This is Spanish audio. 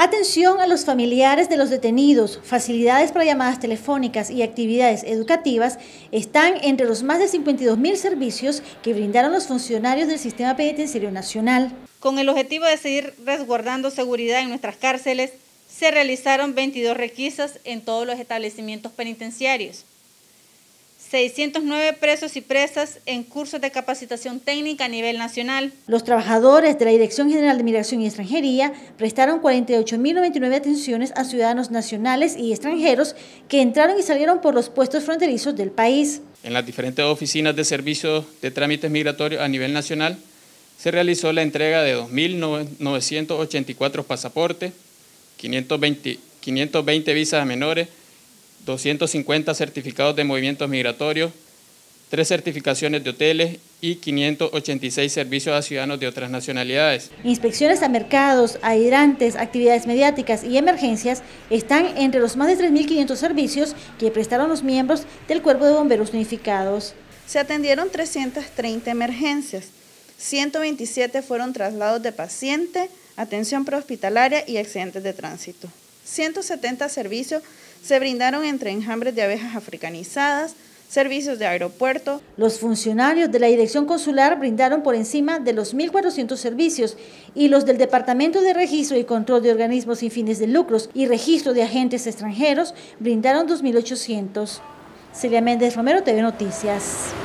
Atención a los familiares de los detenidos, facilidades para llamadas telefónicas y actividades educativas están entre los más de 52.000 servicios que brindaron los funcionarios del Sistema Penitenciario Nacional. Con el objetivo de seguir resguardando seguridad en nuestras cárceles, se realizaron 22 requisas en todos los establecimientos penitenciarios. 609 presos y presas en cursos de capacitación técnica a nivel nacional. Los trabajadores de la Dirección General de Migración y Extranjería prestaron 48.099 atenciones a ciudadanos nacionales y extranjeros que entraron y salieron por los puestos fronterizos del país. En las diferentes oficinas de servicios de trámites migratorios a nivel nacional se realizó la entrega de 2.984 pasaportes, 520 visas a menores, 250 certificados de movimientos migratorios, 3 certificaciones de hoteles y 586 servicios a ciudadanos de otras nacionalidades. Inspecciones a mercados, a hidrantes, actividades mediáticas y emergencias están entre los más de 3.500 servicios que prestaron los miembros del Cuerpo de Bomberos Unificados. Se atendieron 330 emergencias, 127 fueron traslados de paciente, atención prehospitalaria y accidentes de tránsito. 170 servicios se brindaron entre enjambres de abejas africanizadas, servicios de aeropuerto. Los funcionarios de la Dirección Consular brindaron por encima de los 1.400 servicios y los del Departamento de Registro y Control de Organismos sin fines de lucros y Registro de Agentes Extranjeros brindaron 2.800. Celia Méndez Romero, TV Noticias.